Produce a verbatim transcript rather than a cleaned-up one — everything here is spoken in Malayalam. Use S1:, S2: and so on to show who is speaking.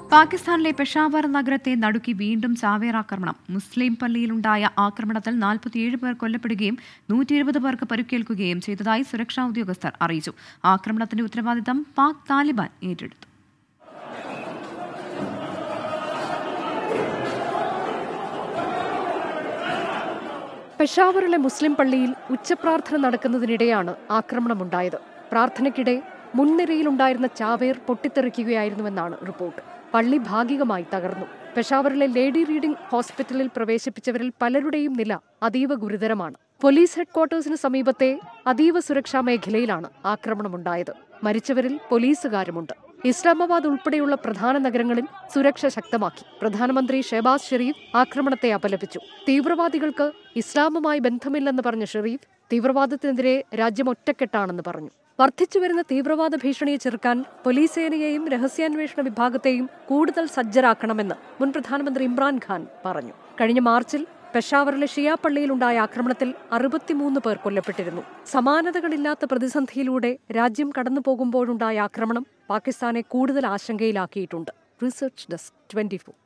S1: പാകിസ്ഥാനിലെ പെഷാവർ നഗരത്തെ നടുക്കി വീണ്ടും ചാവേർ ആക്രമണം. മുസ്ലിം പള്ളിയിലുണ്ടായ ആക്രമണത്തിൽ നാൽപ്പത്തിയേഴ് പേർ കൊല്ലപ്പെടുകയും നൂറ്റി ഇരുപത് പേർക്ക് പരിക്കേൽക്കുകയും ചെയ്തതായി സുരക്ഷാ ഉദ്യോഗസ്ഥർ അറിയിച്ചു. ആക്രമണത്തിന്റെ ഉത്തരവാദിത്തം പാക് താലിബാൻ ഏറ്റെടുത്തു.
S2: പെഷാവറിലെ മുസ്ലിം പള്ളിയിൽ ഉച്ചപ്രാർത്ഥന നടക്കുന്നതിനിടെയാണ് ആക്രമണമുണ്ടായത്. പ്രാർത്ഥനയ്ക്കിടെ മുൻനിരയിലുണ്ടായിരുന്ന ചാവേർ പൊട്ടിത്തെറിക്കുകയായിരുന്നുവെന്നാണ് റിപ്പോർട്ട്. പള്ളി ഭാഗികമായി തകർന്നു. പെഷാവറിലെ ലേഡി റീഡിംഗ് ഹോസ്പിറ്റലിൽ പ്രവേശിപ്പിച്ചവരിൽ പലരുടെയും നില അതീവ ഗുരുതരമാണ്. പോലീസ് ഹെഡ്ക്വാർട്ടേഴ്സിന് സമീപത്തെ അതീവ സുരക്ഷാ മേഖലയിലാണ് ആക്രമണമുണ്ടായത്. മരിച്ചവരിൽ പോലീസുകാരുമുണ്ട്. ഇസ്ലാമാബാദ് ഉൾപ്പെടെയുള്ള പ്രധാന നഗരങ്ങളിൽ സുരക്ഷ ശക്തമാക്കി. പ്രധാനമന്ത്രി ഷെഹബാസ് ഷെരീഫ് ആക്രമണത്തെ അപലപിച്ചു. തീവ്രവാദികൾക്ക് ഇസ്ലാമുമായി ബന്ധമില്ലെന്ന് പറഞ്ഞ ഷെരീഫ് തീവ്രവാദത്തിനെതിരെ രാജ്യം ഒറ്റക്കെട്ടാണെന്ന് പറഞ്ഞു. വർദ്ധിച്ചുവരുന്ന തീവ്രവാദ ഭീഷണിയെ ചെറുക്കാൻ പോലീസ് സേനയെയും രഹസ്യാന്വേഷണ വിഭാഗത്തെയും കൂടുതൽ സജ്ജരാക്കണമെന്ന് മുൻ പ്രധാനമന്ത്രി ഇമ്രാൻഖാൻ പറഞ്ഞു. കഴിഞ്ഞ മാർച്ചിൽ പെഷാവറിലെ ഷിയ പള്ളിയിലുണ്ടായ ആക്രമണത്തിൽ അറുപത്തിമൂന്ന് പേർ കൊല്ലപ്പെട്ടിരുന്നു. സമാനതകളില്ലാത്ത പ്രതിസന്ധിയിലൂടെ രാജ്യം കടന്നുപോകുമ്പോഴുണ്ടായ ആക്രമണം പാകിസ്ഥാനെ കൂടുതൽ ആശങ്കയിലാക്കിയിട്ടുണ്ട്. Research desk twenty four.